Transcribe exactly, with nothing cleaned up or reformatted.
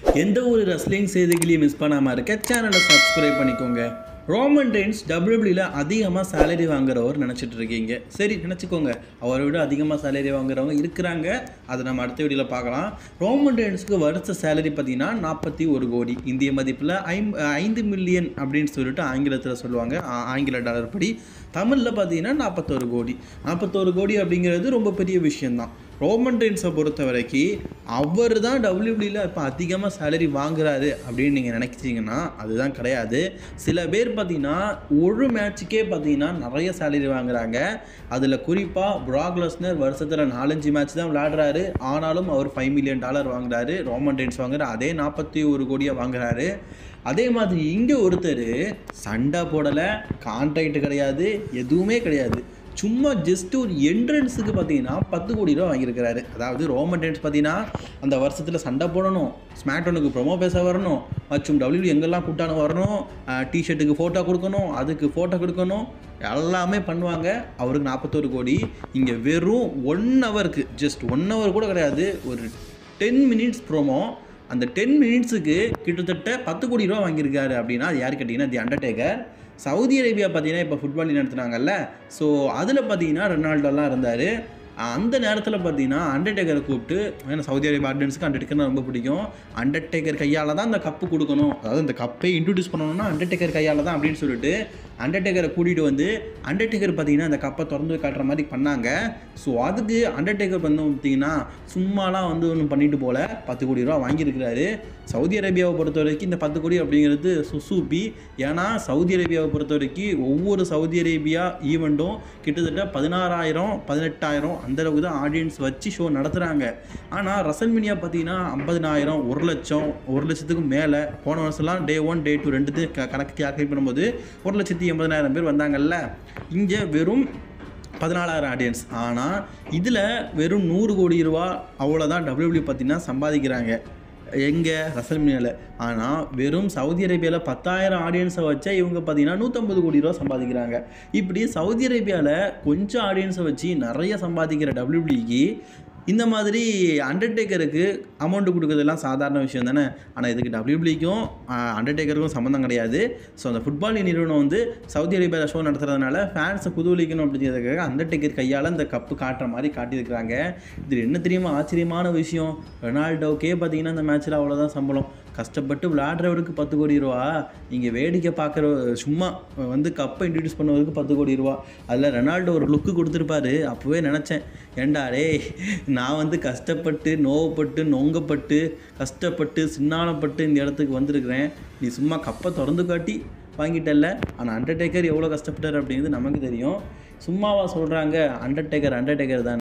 எந்த ஒரு ரெஸ்லிங் செய்திகளையும் மிஸ் பண்ணாமல் இருக்க சேனலை சப்ஸ்கிரைப் பண்ணிக்கோங்க. ரோமன் ரெயின்ஸ் டபிள்யூடபிள்யூல அதிகமாக சேலரி வாங்குறவர் நினச்சிட்டு இருக்கீங்க. சரி நினச்சிக்கோங்க, அவரை விட அதிகமாக சேலரி வாங்குறவங்க இருக்கிறாங்க. அதை நம்ம அடுத்த வீடியோவில் பார்க்கலாம். ரோமன் ரெயின்ஸுக்கு வருஷ சேலரி பார்த்தீங்கன்னா நாற்பத்தி ஒரு கோடி இந்திய மதிப்பில் ஐம் ஐந்து மில்லியன் அப்படின்னு சொல்லிட்டு ஆங்கிலத்தில் சொல்லுவாங்க. ஆங்கில டாலர் படி தமிழில் பார்த்தீங்கன்னா நாற்பத்தோரு கோடி நாற்பத்தோரு கோடி அப்படிங்கிறது ரொம்ப பெரிய விஷயந்தான். ரோமன் ரெயின்ஸை பொறுத்த வரைக்கும் அவர் தான் டபிள்யூடபிள்யூல இப்போ அதிகமாக சேலரி வாங்குறாரு அப்படின்னு நீங்கள் நினைச்சிங்கன்னா அதுதான் கிடையாது. சில பேர் பார்த்தீங்கன்னா ஒரு மேட்சுக்கே பார்த்தீங்கன்னா நிறைய சேலரி வாங்குறாங்க. அதில் குறிப்பாக பிராக் லெஸ்னர் வருஷத்தில் நாலஞ்சு மேட்ச் தான் விளையாடுறாரு. ஆனாலும் அவர் ஃபைவ் மில்லியன் டாலர் வாங்குறாரு. ரோமன் ரெயின்ஸ் வாங்குற அதே நாற்பத்தி ஒரு கோடியாக வாங்குறாரு. அதே மாதிரி இங்கே ஒருத்தர் சண்டை போடலை, கான்ட்ராக்ட் கிடையாது, எதுவுமே கிடையாது. சும்மா ஜஸ்ட் ஒரு என்ட்ரன்ஸுக்கு பார்த்தீங்கன்னா பத்து கோடி ரூபா வாங்கியிருக்கிறாரு. அதாவது ரோமன் ரெயின்ஸ் பார்த்தீங்கன்னா அந்த வருஷத்தில் சண்டை போடணும், ஸ்மாக்டவுனுக்கு ப்ரொமோ பேச வரணும், மற்றும் டபிள்யூடபிள்யூ எங்கெல்லாம் கூட்டான வரணும், டிஷர்ட்டுக்கு ஃபோட்டோ கொடுக்கணும், அதுக்கு ஃபோட்டோ கொடுக்கணும், எல்லாமே பண்ணுவாங்க. அவருக்கு நாற்பத்தோரு கோடி. இங்கே வெறும் ஒன் ஹவருக்கு ஜஸ்ட் ஒன் ஹவர் கூட கிடையாது, ஒரு டென் மினிட்ஸ் ப்ரோமோ. அந்த டென் மினிட்ஸுக்கு கிட்டத்தட்ட பத்து கோடி ரூபா வாங்கியிருக்காரு. அப்படின்னா அது யார் கேட்டிங்கன்னா தி அண்டர்டேக்கர். சவுதி அரேபியா பார்த்தீங்கன்னா இப்போ ஃபுட்பால் நடத்துனாங்கல்ல, ஸோ அதில் பார்த்தீங்கன்னா ரொனால்டோலாம் இருந்தார். அந்த நேரத்தில் பார்த்தீங்கன்னா அண்டர்டேக்கரை கூப்பிட்டு, ஏன்னா சவுதி அரேபியா ஆடியன்ஸுக்கு அண்டர்டேக்கர்னா ரொம்ப பிடிக்கும், அண்டர்டேக்கர் கையால் தான் அந்த கப்பு கொடுக்கணும், அதாவது அந்த கப்பை இன்ட்ரடியூஸ் பண்ணணும்னா அண்டர்டேக்கர் கையால் தான் அப்படின்னு சொல்லிட்டு அண்டர்டேக்கரை கூட்டிகிட்டு வந்து அண்டர்டேக்கர் பார்த்தீங்கன்னா அந்த கப்பை திறந்து காட்டுற மாதிரி பண்ணாங்க. ஸோ அதுக்கு அண்டர்டேக்கர் வந்து பார்த்தீங்கன்னா சும்மாலாம் வந்து ஒன்று பண்ணிட்டு போல பத்து கோடி ரூபா வாங்கியிருக்கிறாரு. சவுதி அரேபியாவை பொறுத்த வரைக்கும் இந்த பத்து கோடி அப்படிங்கிறது சுசூப்பி. ஏன்னா சவுதி அரேபியாவை பொறுத்த வரைக்கும் ஒவ்வொரு சவுதி அரேபியா ஈவெண்ட்டும் கிட்டத்தட்ட பதினாறாயிரம் பதினெட்டாயிரம் அந்தளவுக்கு தான் ஆடியன்ஸ் வச்சு ஷோ நடத்துகிறாங்க. ஆனால் ரசல்மேனியா பார்த்தீங்கன்னா ஐம்பதினாயிரம் ஒரு லட்சம் ஒரு லட்சத்துக்கு மேலே போன வருஷம்லாம் டே ஒன் டே டூ ரெண்டு க கணக்கு கேல்குலேட் பண்ணும்போது ஒரு லட்சத்தி எண்பதாயிரம் பேர் வந்தாங்கல்ல. இங்கே வெறும் பதினாலாயிரம் ஆடியன்ஸ். ஆனால் இதில் வெறும் நூறு கோடி ரூபா அவ்வளோதான் டபிள்யூடபிள்யூ பார்த்தீங்கன்னா சம்பாதிக்கிறாங்க எங்கே ரசல்மேனியாவில். ஆனால் வெறும் சவுதி அரேபியாவில் பத்தாயிரம் ஆடியன்ஸை வச்சா இவங்க பார்த்தீங்கன்னா நூற்றம்பது கோடி ரூபா சம்பாதிக்கிறாங்க. இப்படி சவுதி அரேபியாவில் கொஞ்சம் ஆடியன்ஸை வச்சு நிறைய சம்பாதிக்கிற டபிள்யூடபிள்யூக்கு இந்த மாதிரி அண்டர்டேக்கருக்கு அமௌண்ட்டு கொடுக்குறதுலாம் சாதாரண விஷயம் தானே. ஆனால் இதுக்கு டபிள்யூடபிள்யூக்கும் அண்டர்டேக்கருக்கும் சம்மந்தம் கிடையாது. ஸோ அந்த ஃபுட்பால் நிறுவனம் வந்து சவுதி அரேபியாவில் ஷோ நடத்துறதுனால ஃபேன்ஸை குதூலிக்கணும் அப்படிங்கிறதுக்காக அண்டர்டேக்கர் கையால் அந்த கப்பு காட்டுற மாதிரி காட்டியிருக்கிறாங்க. இது என்ன தெரியுமா ஆச்சரியமான விஷயம், ரொனால்டோக்கே பார்த்தீங்கன்னா அந்த மேட்ச்சில் அவ்வளோதான் சம்பளம். கஷ்டப்பட்டு விளையாடுறவருக்கு பத்து கோடி ரூபா, இங்கே வேடிக்கை பார்க்குற சும்மா வந்து கப்பை இன்ட்ரடியூஸ் பண்ணவருக்கு பத்து கோடி ரூபா. அதில் ரொனால்டோ ஒரு லுக்கு கொடுத்துருப்பாரு. அப்போவே நினச்சேன், ஏண்டா டே நான் வந்து கஷ்டப்பட்டு நோவப்பட்டு நொங்கப்பட்டு கஷ்டப்பட்டு சின்னானப்பட்டு இந்த இடத்துக்கு வந்திருக்கிறேன், நீ சும்மா கப்பை திறந்து காட்டி வாங்கிட்டல்ல. ஆனால் அண்டர்டேக்கர் எவ்வளோ கஷ்டப்பட்டார் அப்படிங்கிறது நமக்கு தெரியும். சும்மாவா சொல்கிறாங்க அண்டர்டேக்கர் அண்டர்டேக்கர் தான்.